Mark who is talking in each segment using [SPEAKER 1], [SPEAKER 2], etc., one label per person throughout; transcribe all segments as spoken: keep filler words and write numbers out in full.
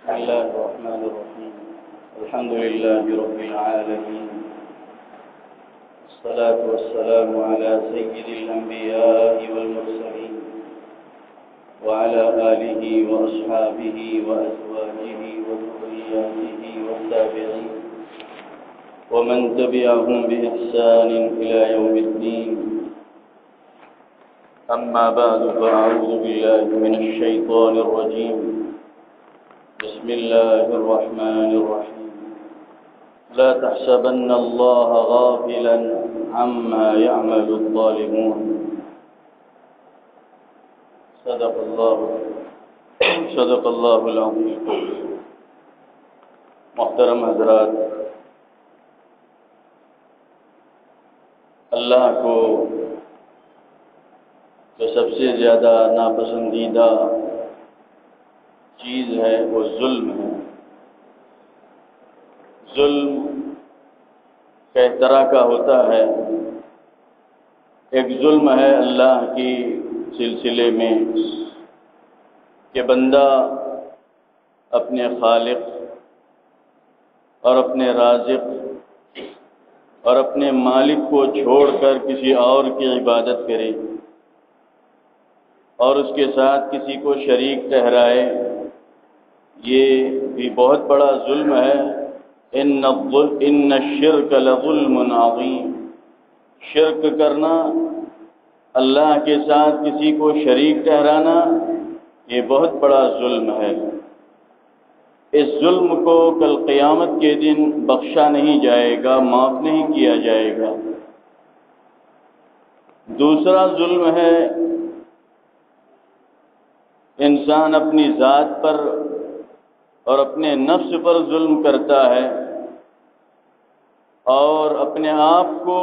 [SPEAKER 1] بسم الله الرحمن الرحيم. الحمد لله رب العالمين، الصلاة والسلام على سيد الأنبياء والمرسلين وعلى آله وأصحابه وأزواجه وذرياته والتابعين ومن تبعهم بإحسان إلى يوم الدين. أما بعد، فأعوذ بالله من الشيطان الرجيم. بسم الله الرحمن الرحيم. لا تحسبن الله غافلا عما يعمل الظالمون. صدق الله صدق الله العظيم. محترم حضرات، اللہ کو جو سب سے زیادہ ناپسندیدہ چیز ہے وہ ظلم ہے. ظلم کئی طرح کا ہوتا ہے. ایک ظلم ہے اللہ کی سلسلے میں کہ بندہ اپنے خالق اور اپنے رازق اور اپنے مالک کو چھوڑ کر کسی اور کی عبادت کرے اور اس کے ساتھ کسی کو شریک ٹھہرائے. یہ بھی بہت بڑا ظلم ہے. ان ان الشرک لظلم عظیم. شرک کرنا، اللہ کے ساتھ کسی کو شریک ٹھہرانا، یہ بہت بڑا ظلم ہے. اس ظلم کو کل قیامت کے دن بخشا نہیں جائے گا، معاف نہیں کیا جائے گا. دوسرا ظلم ہے انسان اپنی ذات پر اور اپنے نفس پر ظلم کرتا ہے اور اپنے آپ کو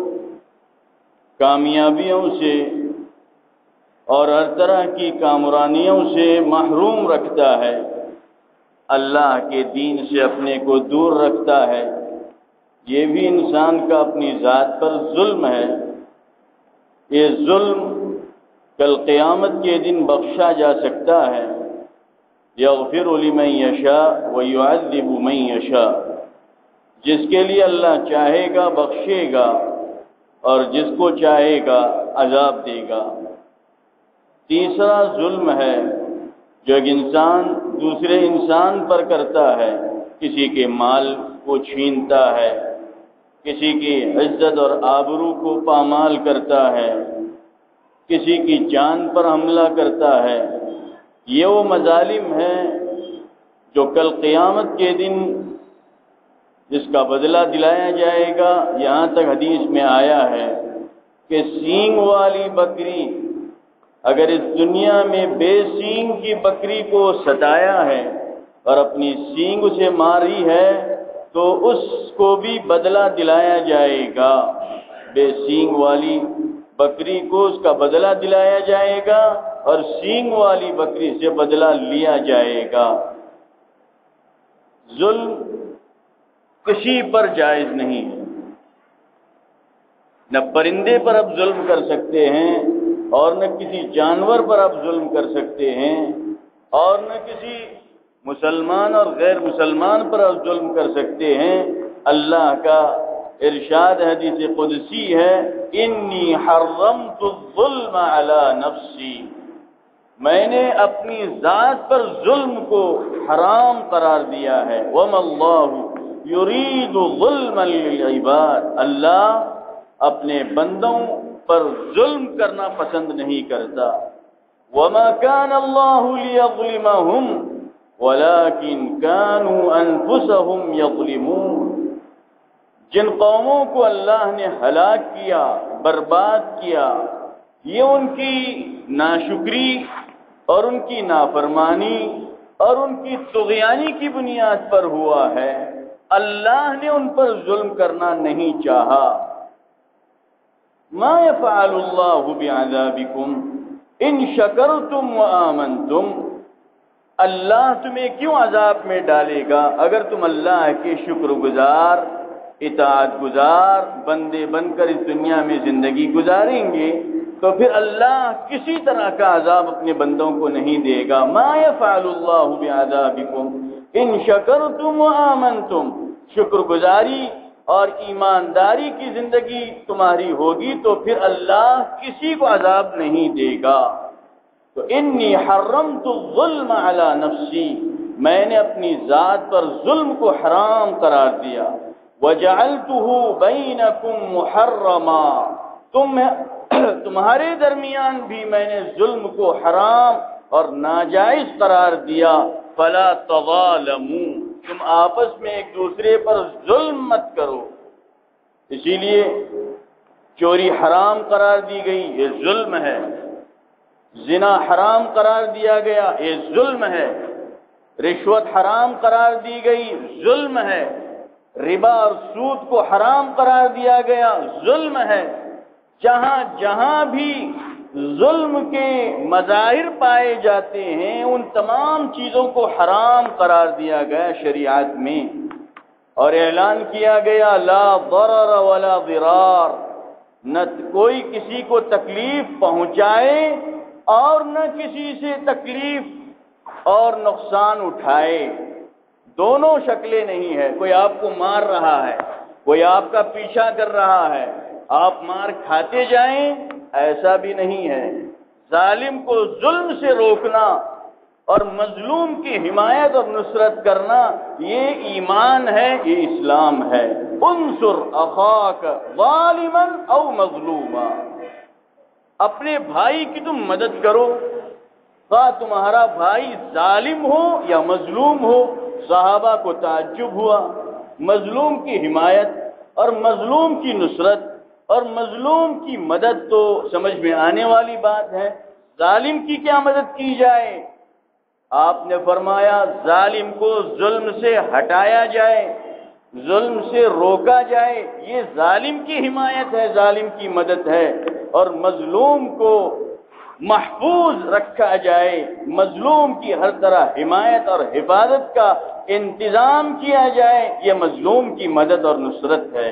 [SPEAKER 1] کامیابیوں سے اور ہر طرح کی کامرانیوں سے محروم رکھتا ہے، اللہ کے دین سے اپنے کو دور رکھتا ہے. یہ بھی انسان کا اپنی ذات پر ظلم ہے. یہ ظلم کل قیامت کے دن بخشا جا سکتا ہے. یغفر لمن یشاء ویعذب من یشاء. جس کے لیے اللہ چاہے گا بخشے گا اور جس کو چاہے گا عذاب دے گا. تیسرا ظلم ہے جو ایک انسان دوسرے انسان پر کرتا ہے. کسی کے مال کو چھینتا ہے، کسی کی عزت اور آبرو کو پامال کرتا ہے، کسی کی جان پر حملہ کرتا ہے. یہ وہ مظالم ہیں جو کل قیامت کے دن جس کا بدلہ دلایا جائے گا. یہاں تک حدیث میں آیا ہے کہ سینگ والی بکری اگر اس دنیا میں بے سینگ کی بکری کو ستایا ہے اور اپنی سینگ اسے ماری ہے تو اس کو بھی بدلہ دلایا جائے گا. بے سینگ والی بکری کو اس کا بدلہ دلایا جائے گا اور سینگ والی بکری سے بدلہ لیا جائے گا. ظلم کسی پر جائز نہیں ہے. نہ پرندے پر آپ ظلم کر سکتے ہیں اور نہ کسی جانور پر آپ ظلم کر سکتے ہیں اور نہ کسی مسلمان اور غیر مسلمان پر آپ ظلم کر سکتے ہیں. اللہ کا ارشاد حدیث قدسی ہے، انی حرمت الظلم علی نفسی. میں نے اپنی ذات پر ظلم کو حرام قرار دیا ہے. وما اللہ یرید ظلما للعباد. اللہ اپنے بندوں پر ظلم کرنا پسند نہیں کرتا. وما كان اللہ لیظلمهم ولكن كانوا انفسهم یظلمون. جن قوموں کو اللہ نے ہلاک کیا، برباد کیا، یہ ان کی ناشکری اور ان کی نافرمانی اور ان کی طغیانی کی بنیاد پر ہوا ہے. اللہ نے ان پر ظلم کرنا نہیں چاہا. ما يفعل اللہ بعذابکم ان شکرتم وآمنتم. اللہ تمہیں کیوں عذاب میں ڈالے گا اگر تم اللہ کے شکر گزار، اطاعت گزار بندے بن کر اس دنیا میں زندگی گزاریں گے. تو پھر اللہ کسی طرح کا عذاب اپنے بندوں کو نہیں دے گا۔ ما یفعل اللہ بعذابکم ان شکرتم وآمنتم، شکر گزاری اور ایمانداری کی زندگی تمہاری ہوگی تو پھر اللہ کسی کو عذاب نہیں دے گا۔ تو انی حرمت الظلم علی نفسی، میں نے اپنی ذات پر ظلم کو حرام قرار دیا۔ وجعلتہ بینکم محرما، تم تمہارے درمیان بھی میں نے ظلم کو حرام اور ناجائز قرار دیا۔ فلا تظالموا، تم آپس میں ایک دوسرے پر ظلم مت کرو۔ اسی لیے چوری حرام قرار دی گئی، یہ ظلم ہے۔ زنا حرام قرار دیا گیا، یہ ظلم ہے۔ رشوت حرام قرار دی گئی، ظلم ہے۔ ربا اور سود کو حرام قرار دیا گیا، ظلم ہے۔ جہاں جہاں بھی ظلم کے مظاہر پائے جاتے ہیں ان تمام چیزوں کو حرام قرار دیا گیا شریعت میں، اور اعلان کیا گیا لا ضرر ولا ضرار، نہ کوئی کسی کو تکلیف پہنچائے اور نہ کسی سے تکلیف اور نقصان اٹھائے۔ دونوں شکلیں نہیں ہے، کوئی آپ کو مار رہا ہے، کوئی آپ کا پیچھا کر رہا ہے، آپ مار کھاتے جائیں، ایسا بھی نہیں ہے۔ ظالم کو ظلم سے روکنا اور مظلوم کی حمایت اور نصرت کرنا یہ ایمان ہے، یہ اسلام ہے۔ انصر اخاک ظالما او مظلوما، اپنے بھائی کی تم مدد کرو، خواہ تمہارا بھائی ظالم ہو یا مظلوم ہو۔ صحابہ کو تعجب ہوا، مظلوم کی حمایت اور مظلوم کی نصرت اور مظلوم کی مدد تو سمجھ میں آنے والی بات ہے، ظالم کی کیا مدد کی جائے؟ آپ نے فرمایا ظالم کو ظلم سے ہٹایا جائے، ظلم سے روکا جائے، یہ ظالم کی حمایت ہے، ظالم کی مدد ہے، اور مظلوم کو محفوظ رکھا جائے، مظلوم کی ہر طرح حمایت اور حفاظت کا انتظام کیا جائے، یہ مظلوم کی مدد اور نصرت ہے۔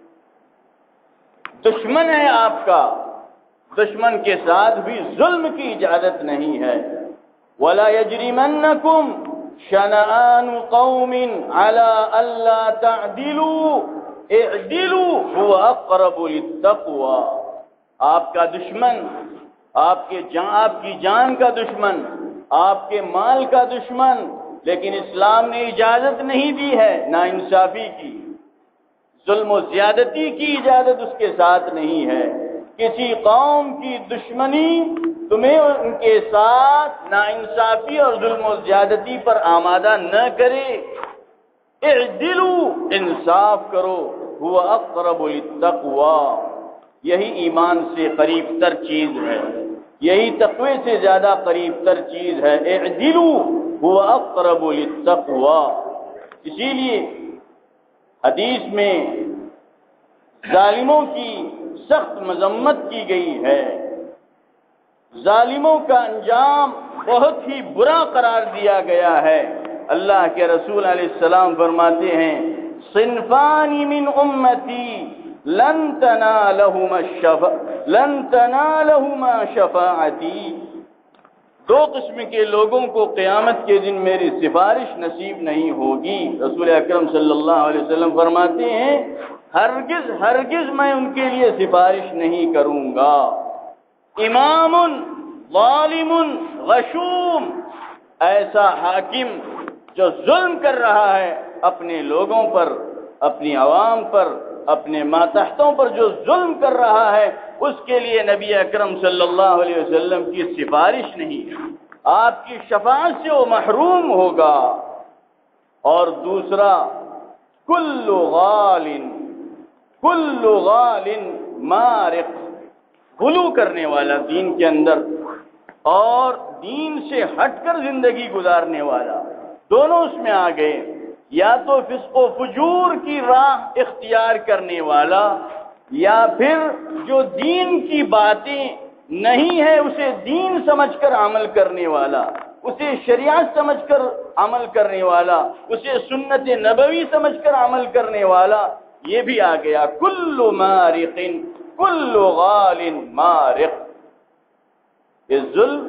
[SPEAKER 1] دشمن ہے آپ کا، دشمن کے ساتھ بھی ظلم کی اجازت نہیں ہے۔ وَلَا يَجْرِمَنَّكُمْ شَنَآنُ قَوْمٍ عَلَىٰ أَلَّا تَعْدِلُوا اعْدِلُوا هُوَ أَقْرَبُ لِلتَّقْوَىٰ، آپ کا دشمن، آپ کے جان آپ کی جان کا دشمن، آپ کے مال کا دشمن، لیکن اسلام نے اجازت نہیں دی ہے ناانصافی کی، ظلم و زیادتی کی اجازت اس کے ساتھ نہیں ہے۔ کسی قوم کی دشمنی تمہیں ان کے ساتھ ناانصافی اور ظلم و زیادتی پر آمادہ نہ کرے۔ اعدلوا، انصاف کرو، هو اقرب للتقویٰ، یہی ایمان سے قریب تر چیز ہے، یہی تقوی سے زیادہ قریب تر چیز ہے۔ اعدلوا هو اقرب للتقویٰ۔ اسی لیے حدیث میں ظالموں کی سخت مذمت کی گئی ہے، ظالموں کا انجام بہت ہی برا قرار دیا گیا ہے۔ اللہ کے رسول علیہ السلام فرماتے ہیں صنفان من امتی لن تنالہما الشفاعۃ لن تنالہما شفاعتی، دو قسم کے لوگوں کو قیامت کے دن میری سفارش نصیب نہیں ہوگی۔ رسول اکرم صلی اللہ علیہ وسلم فرماتے ہیں ہرگز ہرگز میں ان کے لیے سفارش نہیں کروں گا۔ امام ظالم غشوم، ایسا حاکم جو ظلم کر رہا ہے اپنے لوگوں پر، اپنی عوام پر، اپنے ماتحتوں پر جو ظلم کر رہا ہے، اس کے لیے نبی اکرم صلی اللہ علیہ وسلم کی سفارش نہیں ہے، آپ کی شفاعت سے وہ محروم ہوگا۔ اور دوسرا کل غال کل غال مارق، غلو کرنے والا دین کے اندر اور دین سے ہٹ کر زندگی گزارنے والا، دونوں اس میں آ گئے۔ یا تو فسق و فجور کی راہ اختیار کرنے والا، یا پھر جو دین کی باتیں نہیں ہے اسے دین سمجھ کر عمل کرنے والا، اسے شریعت سمجھ کر عمل کرنے والا، اسے سنت نبوی سمجھ کر عمل کرنے والا، یہ بھی آ گیا۔ کل مارق کل غال مارق، یہ ظلم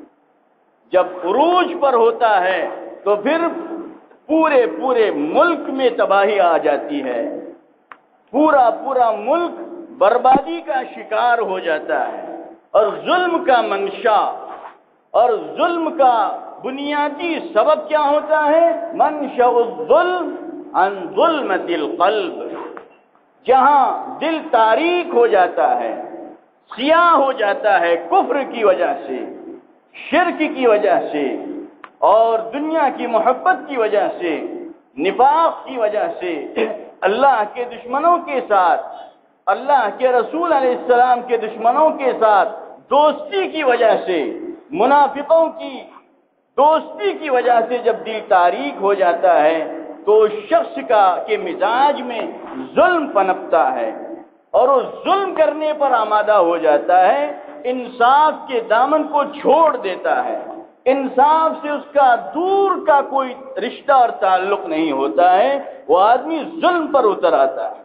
[SPEAKER 1] جب عروج پر ہوتا ہے تو پھر پورے پورے ملک میں تباہی آ جاتی ہے، پورا پورا ملک بربادی کا شکار ہو جاتا ہے۔ اور ظلم کا منشا اور ظلم کا بنیادی سبب کیا ہوتا ہے؟ منشأ الظلم عن ظلمۃ القلب، جہاں دل تاریک ہو جاتا ہے، سیاہ ہو جاتا ہے کفر کی وجہ سے، شرک کی وجہ سے، اور دنیا کی محبت کی وجہ سے، نفاق کی وجہ سے، اللہ کے دشمنوں کے ساتھ، اللہ کے رسول علیہ السلام کے دشمنوں کے ساتھ دوستی کی وجہ سے، منافقوں کی دوستی کی وجہ سے جب دل تاریک ہو جاتا ہے تو شخص کا کے مزاج میں ظلم پنپتا ہے اور وہ ظلم کرنے پر آمادہ ہو جاتا ہے، انصاف کے دامن کو چھوڑ دیتا ہے، انصاف سے اس کا دور کا کوئی رشتہ اور تعلق نہیں ہوتا ہے، وہ آدمی ظلم پر اتر آتا ہے۔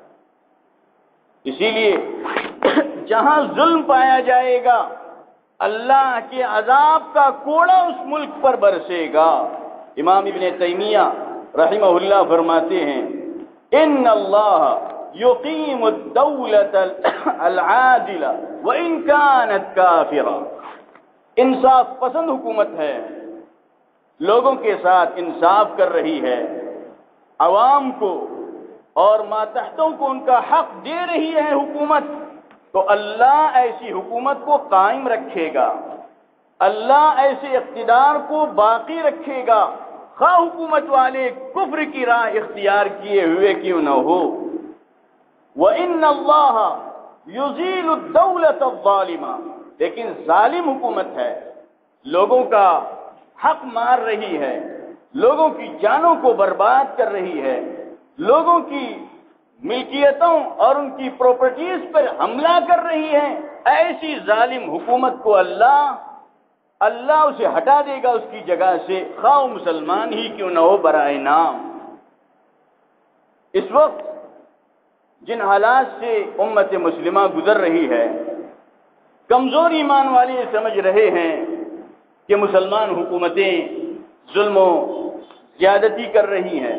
[SPEAKER 1] اسی لیے جہاں ظلم پایا جائے گا اللہ کے عذاب کا کوڑا اس ملک پر برسے گا۔ امام ابن تیمیہ رحمہ اللہ فرماتے ہیں ان اللہ یقیم الدولۃ العادلہ وان کانت کافرہ، انصاف پسند حکومت ہے، لوگوں کے ساتھ انصاف کر رہی ہے، عوام کو اور ماتحتوں کو ان کا حق دے رہی ہے حکومت، تو اللہ ایسی حکومت کو قائم رکھے گا، اللہ ایسے اقتدار کو باقی رکھے گا، خواہ حکومت والے کفر کی راہ اختیار کیے ہوئے کیوں نہ ہو۔ وَإِنَّ اللَّهَ يُزِيلُ الدَّوْلَةَ الظَّالِمَةَ، لیکن ظالم حکومت ہے، لوگوں کا حق مار رہی ہے، لوگوں کی جانوں کو برباد کر رہی ہے، لوگوں کی ملکیتوں اور ان کی پراپرٹیز پر حملہ کر رہی ہے، ایسی ظالم حکومت کو اللہ اللہ اسے ہٹا دے گا اس کی جگہ سے، خواہ مسلمان ہی کیوں نہ ہو برائے نام۔ اس وقت جن حالات سے امت مسلمہ گزر رہی ہے، کمزور ایمان والے سمجھ رہے ہیں کہ مسلمان حکومتیں ظلم و زیادتی کر رہی ہیں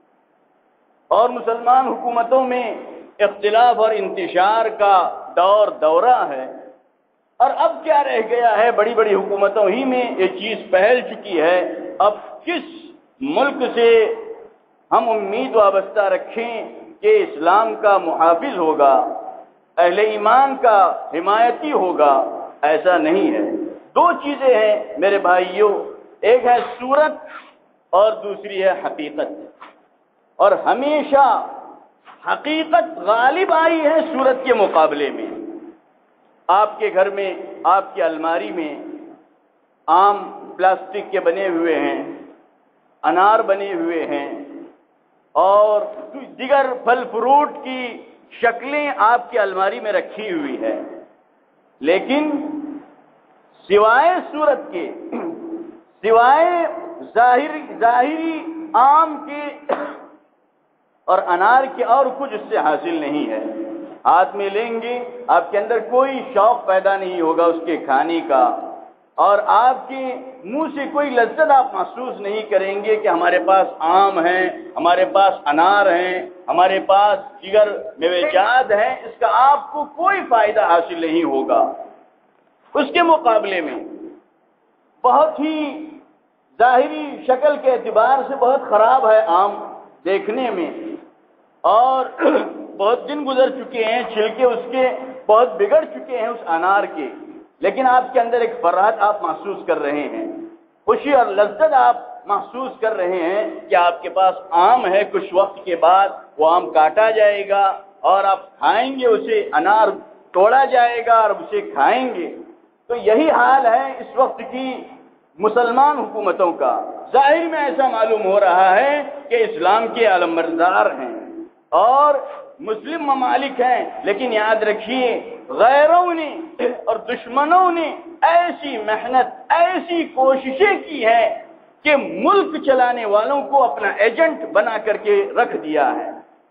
[SPEAKER 1] اور مسلمان حکومتوں میں اختلاف اور انتشار کا دور دورہ ہے، اور اب کیا رہ گیا ہے، بڑی بڑی حکومتوں ہی میں یہ چیز پھیل چکی ہے، اب کس ملک سے ہم امید وابستہ رکھیں کہ اسلام کا محافظ ہوگا، اہل ایمان کا حمایتی ہوگا؟ ایسا نہیں ہے۔ دو چیزیں ہیں میرے بھائیوں، ایک ہے صورت اور دوسری ہے حقیقت، اور ہمیشہ حقیقت غالب آئی ہے صورت کے مقابلے میں۔ آپ کے گھر میں، آپ کی الماری میں آم پلاسٹک کے بنے ہوئے ہیں، انار بنے ہوئے ہیں اور دیگر پھل فروٹ کی شکلیں آپ کی الماری میں رکھی ہوئی ہے، لیکن سوائے صورت کے، سوائے ظاہری ظاہری آم کے اور انار کے اور کچھ اس سے حاصل نہیں ہے۔ ہاتھ میں لیں گے، آپ کے اندر کوئی شوق پیدا نہیں ہوگا اس کے کھانے کا، اور آپ کے منہ سے کوئی لذت آپ محسوس نہیں کریں گے کہ ہمارے پاس آم ہیں، ہمارے پاس انار ہیں، ہمارے پاس دیگر میوہ جات ہیں، اس کا آپ کو کوئی فائدہ حاصل نہیں ہوگا۔ اس کے مقابلے میں بہت ہی ظاہری شکل کے اعتبار سے بہت خراب ہے آم دیکھنے میں، اور بہت دن گزر چکے ہیں، چھلکے اس کے بہت بگڑ چکے ہیں اس انار کے، لیکن آپ کے اندر ایک فرحت آپ محسوس کر رہے ہیں، خوشی اور لذت آپ محسوس کر رہے ہیں کہ آپ کے پاس آم ہے، کچھ وقت کے بعد وہ آم کاٹا جائے گا اور آپ کھائیں گے اسے، انار توڑا جائے گا اور اسے کھائیں گے۔ تو یہی حال ہے اس وقت کی مسلمان حکومتوں کا۔ ظاہر میں ایسا معلوم ہو رہا ہے کہ اسلام کے علمبردار ہیں اور مسلم ممالک ہیں، لیکن یاد رکھیے غیروں نے اور دشمنوں نے ایسی محنت، ایسی کوششیں کی ہے کہ ملک چلانے والوں کو اپنا ایجنٹ بنا کر کے رکھ دیا ہے۔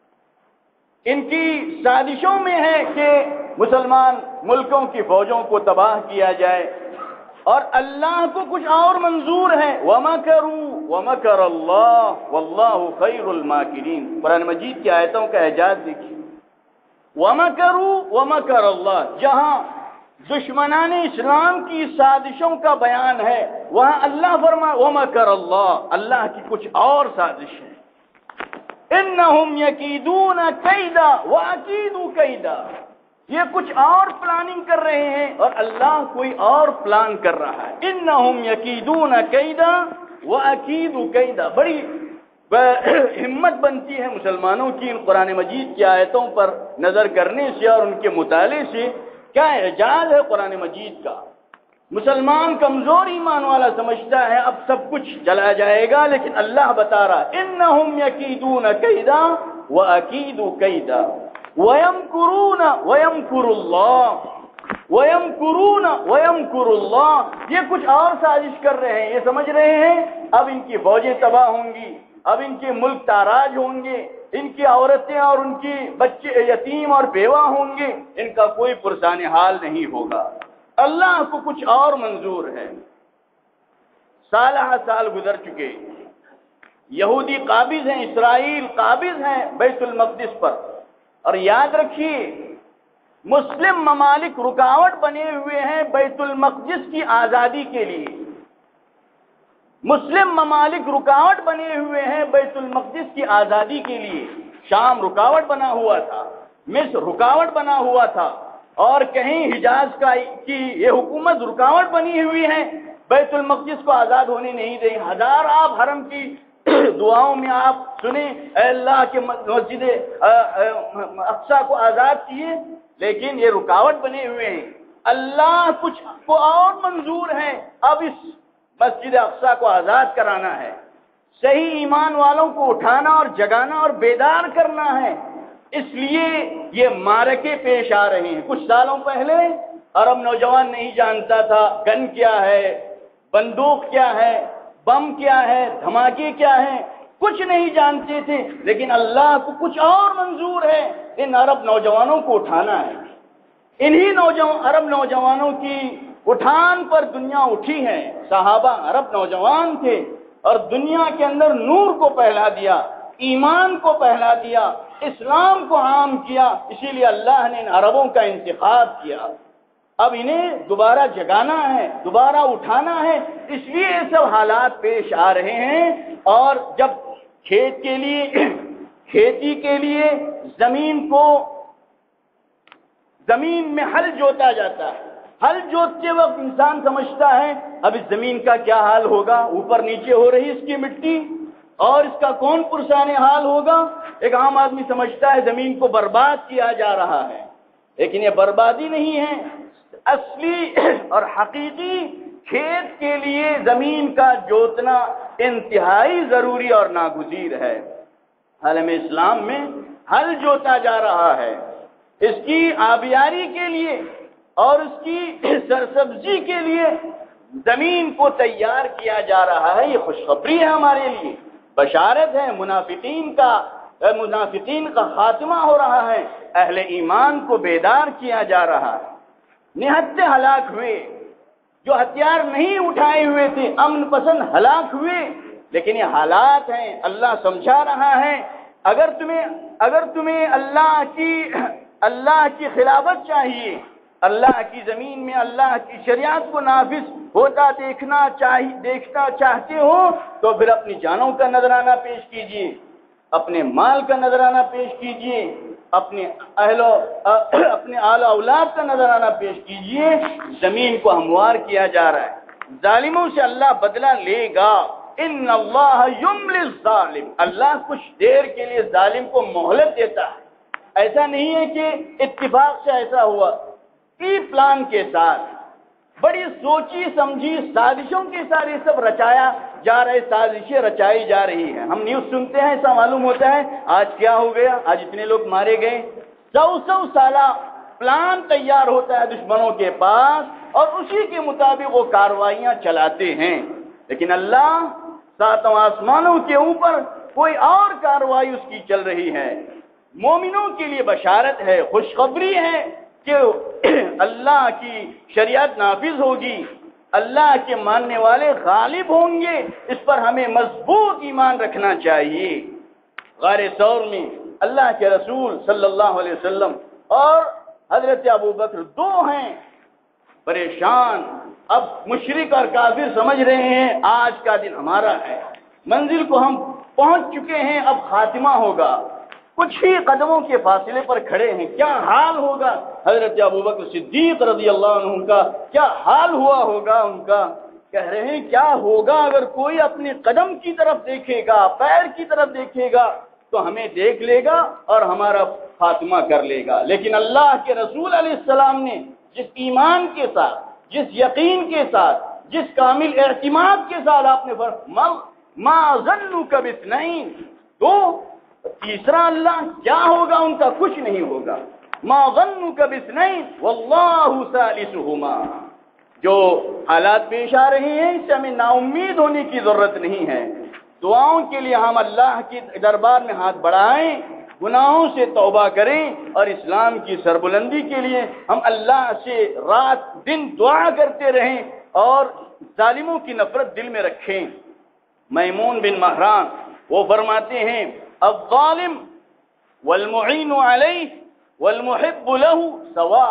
[SPEAKER 1] ان کی سازشوں میں ہے کہ مسلمان ملکوں کی فوجوں کو تباہ کیا جائے، اور اللہ کو کچھ اور منظور ہے۔ وَمَكَرُوا وَمَكَرَ اللَّهُ وَاللَّهُ خَيْرُ الْمَاكِرِينَ۔ قرآن مجید کی آیتوں کا اعجاز دیکھیے۔ وَمَكَرُوا وَمَكَرَ اللَّهُ، جہاں دشمنان اسلام کی سازشوں کا بیان ہے وہاں اللہ فرمائے وَمَكَرَ اللَّهُ، اللہ کی کچھ اور سازش ہے۔ إِنَّهُمْ يَكِيدُونَ كَيْدًا وَأَكِيدُ كَيْدًا، یہ کچھ اور پلاننگ کر رہے ہیں اور اللہ کوئی اور پلان کر رہا ہے۔ انہم یکیدون کیدا واکید کیدا، بڑی ہمت بنتی ہے مسلمانوں کی ان قرآن مجید کی آیتوں پر نظر کرنے سے اور ان کے مطالعے سے۔ کیا اعجاز ہے قرآن مجید کا۔ مسلمان کمزور ایمان والا سمجھتا ہے اب سب کچھ چلا جائے گا، لیکن اللہ بتا رہا انہم یکیدون کیدا واکید کیدا وَيَمْكُرُونَ وَيَمْكُرُ اللَّهُ وَيَمْكُرُونَ وَيَمْكُرُ اللَّهُ، یہ کچھ اور سازش کر رہے ہیں۔ یہ سمجھ رہے ہیں اب ان کی فوجیں تباہ ہوں گی، اب ان کے ملک تاراج ہوں گے، ان کی عورتیں اور ان کی بچے یتیم اور بیوہ ہوں گے، ان کا کوئی پرسان حال نہیں ہوگا۔ اللہ کو کچھ اور منظور ہے۔ سالہ سال گزر چکے، یہودی قابض ہیں، اسرائیل قابض ہیں بیت المقدس پر، اور یاد رکھیے مسلم ممالک رکاوٹ بنے ہوئے ہیں بیت المقدس کی آزادی کے لیے۔ مسلم ممالک رکاوٹ بنے ہوئے ہیں بیت المقدس کی آزادی کے لیے۔ شام رکاوٹ بنا ہوا تھا، مصر رکاوٹ بنا ہوا تھا، اور کہیں حجاز کا کی یہ حکومت رکاوٹ بنی ہوئی ہے، بیت المقدس کو آزاد ہونے نہیں دیں۔ ہزار آپ حرم کی دعاؤں میں آپ سنیں اے اللہ کے مسجد اقصی کو آزاد کیے، لیکن یہ رکاوٹ بنے ہوئے ہیں۔ اللہ کچھ کو اور منظور ہے، اب اس مسجد اقصی کو آزاد کرانا ہے، صحیح ایمان والوں کو اٹھانا اور جگانا اور بیدار کرنا ہے۔ اس لیے یہ معرکے پیش آ رہے ہیں۔ کچھ سالوں پہلے عرب نوجوان نہیں جانتا تھا گن کیا ہے، بندوق کیا ہے، بم کیا ہے، دھماکے کیا ہیں، کچھ نہیں جانتے تھے، لیکن اللہ کو کچھ اور منظور ہے۔ ان عرب نوجوانوں کو اٹھانا ہے۔ انہی نوجوان عرب نوجوانوں کی اٹھان پر دنیا اٹھی ہے۔ صحابہ عرب نوجوان تھے اور دنیا کے اندر نور کو پھیلا دیا، ایمان کو پھیلا دیا، اسلام کو عام کیا، اسی لیے اللہ نے ان عربوں کا انتخاب کیا۔ اب انہیں دوبارہ جگانا ہے، دوبارہ اٹھانا ہے، اس لیے یہ سب حالات پیش آ رہے ہیں۔ اور جب کھیت کے لیے کھیتی کے لیے زمین کو زمین میں ہل جوتا جاتا ہے، ہل جوتتے وقت انسان سمجھتا ہے اب اس زمین کا کیا حال ہوگا، اوپر نیچے ہو رہی اس کی مٹی، اور اس کا کون پرسان حال ہوگا۔ ایک عام آدمی سمجھتا ہے زمین کو برباد کیا جا رہا ہے، لیکن یہ بربادی نہیں ہے۔ اصلی اور حقیقی کھیت کے لیے زمین کا جوتنا انتہائی ضروری اور ناگزیر ہے۔ عالم اسلام میں ہل جوتا جا رہا ہے، اس کی آبیاری کے لیے اور اس کی سرسبزی کے لیے زمین کو تیار کیا جا رہا ہے۔ یہ خوشخبری ہے ہمارے لیے، بشارت ہے، منافقین کا منافقین کا خاتمہ ہو رہا ہے، اہل ایمان کو بیدار کیا جا رہا ہے۔ نہتے ہلاک ہوئے، جو ہتھیار نہیں اٹھائے ہوئے تھے، امن پسند ہلاک ہوئے، لیکن یہ حالات ہیں، اللہ سمجھا رہا ہے۔ اگر تمہیں اگر تمہیں اللہ کی اللہ کی خلافت چاہیے، اللہ کی زمین میں اللہ کی شریعت کو نافذ ہوتا دیکھنا چاہیے دیکھنا چاہتے ہو تو پھر اپنی جانوں کا نذرانہ پیش کیجیے، اپنے مال کا نذرانہ پیش کیجیے، اپنے اہل اپنے آل اولاد کا نذرانہ پیش کیجیے۔ زمین کو ہموار کیا جا رہا ہے، ظالموں سے اللہ بدلہ لے گا۔ ان اللہ یملی الظالم، اللہ کچھ دیر کے لیے ظالم کو مہلت دیتا ہے۔ ایسا نہیں ہے کہ اتفاق سے ایسا ہوا، ای پلان کے ساتھ بڑی سوچی سمجھی سازشوں کے ساتھ یہ سب رچایا جا رہے، سازشیں رچائی جا رہی ہیں۔ ہم نیوز سنتے ہیں، ایسا معلوم ہوتا ہے آج کیا ہو گیا، آج اتنے لوگ مارے گئے۔ سو سو سالہ پلان تیار ہوتا ہے دشمنوں کے پاس اور اسی کے مطابق وہ کارروائیاں چلاتے ہیں، لیکن اللہ ساتوں آسمانوں کے اوپر کوئی اور کارروائی اس کی چل رہی ہے۔ مومنوں کے لیے بشارت ہے، خوشخبری ہے کہ اللہ کی شریعت نافذ ہوگی، اللہ کے ماننے والے غالب ہوں گے، اس پر ہمیں مضبوط ایمان رکھنا چاہیے۔ غار ثور میں اللہ کے رسول صلی اللہ علیہ وسلم اور حضرت ابو بکر دو ہیں پریشان، اب مشرک اور کافر سمجھ رہے ہیں آج کا دن ہمارا ہے، منزل کو ہم پہنچ چکے ہیں، اب خاتمہ ہوگا، کچھ ہی قدموں کے فاصلے پر کھڑے ہیں، کیا حال ہوگا حضرت ابو بکر صدیق رضی اللہ عنہ کا، کیا حال ہوا ہوگا ان کا؟ کہہ رہے ہیں کیا ہوگا اگر کوئی اپنے قدم کی طرف دیکھے گا، پیر کی طرف دیکھے گا تو ہمیں دیکھ لے گا اور ہمارا خاتمہ کر لے گا۔ لیکن اللہ کے رسول علیہ السلام نے جس ایمان کے ساتھ، جس یقین کے ساتھ، جس کامل اعتماد کے ساتھ آپ نے فرمایا ما ظنک باثنین، تو تیسرا اللہ کیا ہوگا ان کا؟ کچھ نہیں ہوگا۔ ما ظنک باثنین واللہ ثالثہما، جو حالات پیش آ رہے ہیں اس سے ہمیں نا امید ہونے کی ضرورت نہیں ہے، دعاؤں کے لیے ہم اللہ کے دربار میں ہاتھ بڑھائیں، گناہوں سے توبہ کریں اور اسلام کی سربلندی کے لیے ہم اللہ سے رات دن دعا کرتے رہیں اور ظالموں کی نفرت دل میں رکھیں۔ میمون بن مہران وہ فرماتے ہیں الظالم والمعین علیہ والمحب له سواء،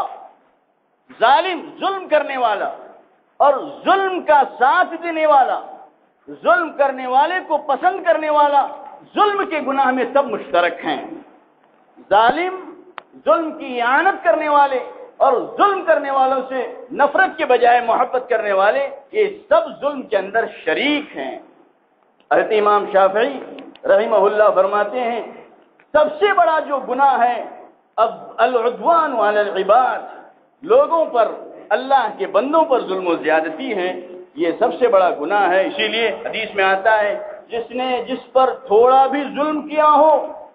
[SPEAKER 1] ظالم ظلم کرنے والا اور ظلم کا ساتھ دینے والا، ظلم کرنے والے کو پسند کرنے والا، ظلم کے گناہ میں سب مشترک ہیں۔ ظالم، ظلم کی اعانت کرنے والے اور ظلم کرنے والوں سے نفرت کے بجائے محبت کرنے والے، یہ سب ظلم کے اندر شریک ہیں۔ حضرت امام شافعی رحمہ اللہ فرماتے ہیں سب سے بڑا جو گناہ ہے اب العدوان علی العباد، لوگوں پر، اللہ کے بندوں پر ظلم و زیادتی ہے، یہ سب سے بڑا گناہ ہے۔ اسی لیے حدیث میں آتا ہے جس نے جس پر تھوڑا بھی ظلم کیا ہو،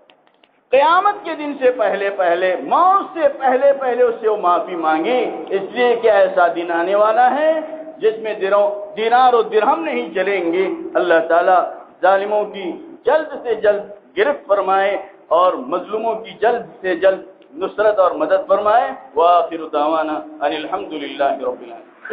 [SPEAKER 1] قیامت کے دن سے پہلے پہلے، موت سے پہلے پہلے اس سے وہ معافی مانگے، اس لیے کہ ایسا دن آنے والا ہے جس میں دینار و درہم نہیں چلیں گے۔ اللہ تعالیٰ ظالموں کی جلد سے جلد گرفت فرمائے اور مظلوموں کی جلد سے جلد نصرت اور مدد فرمائے۔ وآخر دعوانا ان الحمد للہ رب العالمین۔